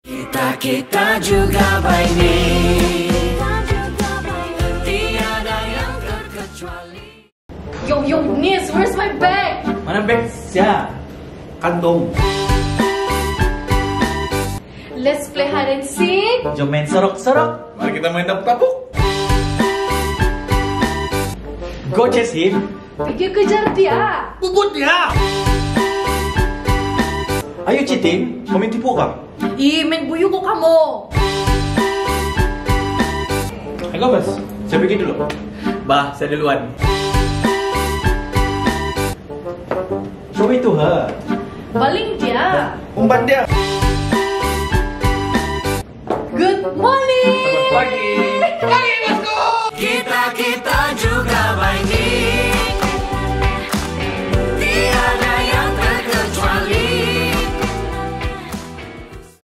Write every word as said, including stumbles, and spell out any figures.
Kita-kita juga baik nih, tiada yang terkecuali. Yo, yo, Nis, where's my bag? Mana bag siya? Kantong. Let's play hide and seek. Jom main sorok-sorok. Mari kita main tapuk-tapuk. Go chase him. Pergi kejar dia. Bubut dia. Ayo cheating, kami tipu kah? Ih, main buyu kok kamu. Ayo bos, saya pergi dulu. Bah, saya duluan. Show it to her. Baling dia. Umpan dia.